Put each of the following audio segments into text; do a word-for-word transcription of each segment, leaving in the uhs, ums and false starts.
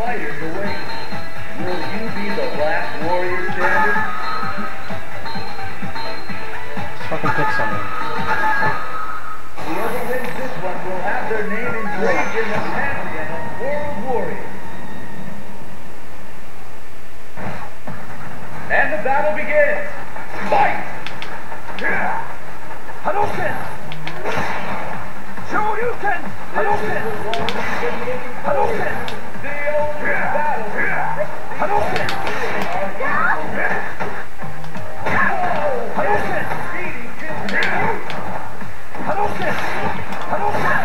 fighters await. Will you be the last warrior standing? Let's fucking pick someone. Whoever wins this one will have their name engraved in the pantheon of World Warriors. And the battle begins. Fight! Hadouken! Shoryuken! Hadouken! Hadouken! The only battle. Hadouken! Hadouken! Hadouken! Hadouken!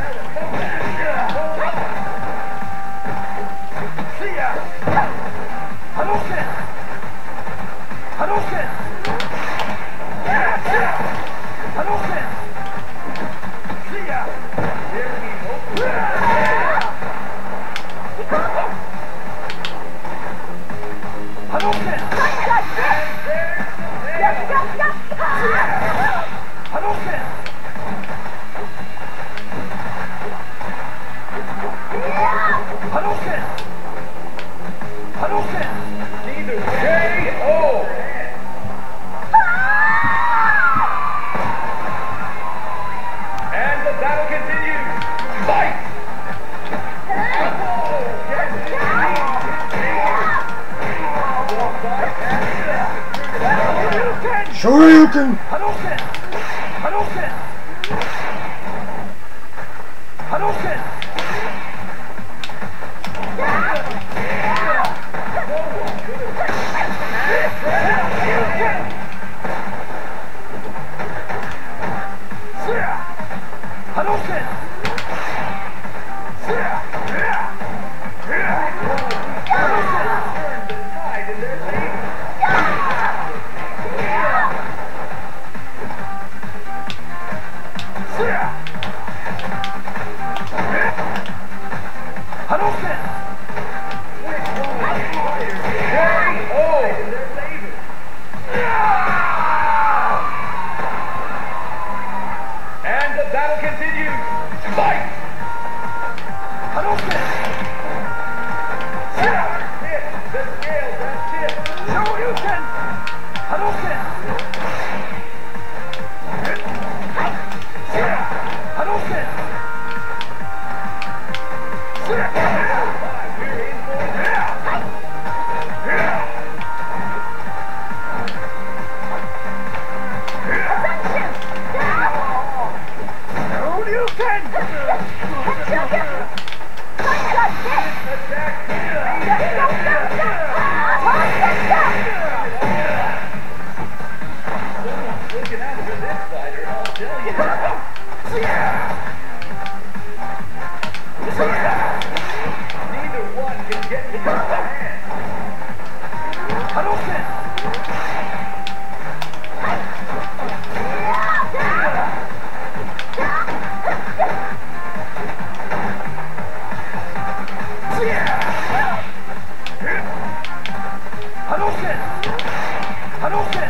See ya! Hadouken! Hadouken! Hadouken! See ya! Here we hope. Hadouken! Hadouken! Hadouken! Hadouken! Neither way. K O. And the battle continues. Fight! Shoryuken! Hadouken! Hadouken! Hadouken! Hadouken! Hadouken! And the battle continues. Fight! Hadouken! Hit. The scales have tipped. Shoryuken! Hadouken! Hadouken! Shoryuken! Looking out for this fighter, I'll tell you. Neither one can get to the hand. Hadouken! Hadouken! Hadouken!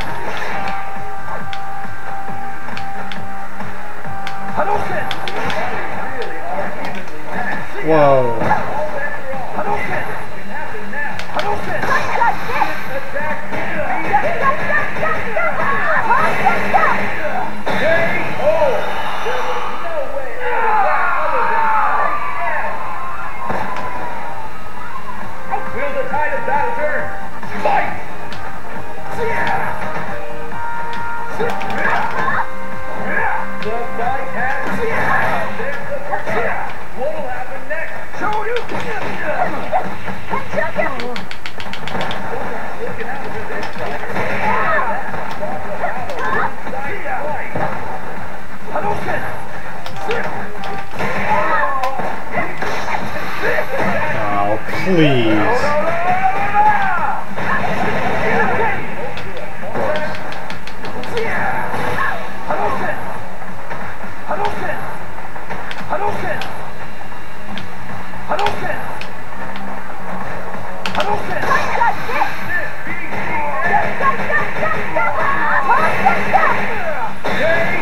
Hadouken! Really are evenly matched. Whoa. All bets are off. Hadouken! Can happen now. Hadouken! Attack. K O. There was no way out of that other than will the tide of battle turn? Fight! The fight has there's the first. What'll happen next? Shoryuken! Looking out for this fighter. Talk about a one-sided fight. Hadouken! Oh, please. Hadouken! Hadouken! Hadouken! Hadouken! Hadouken! K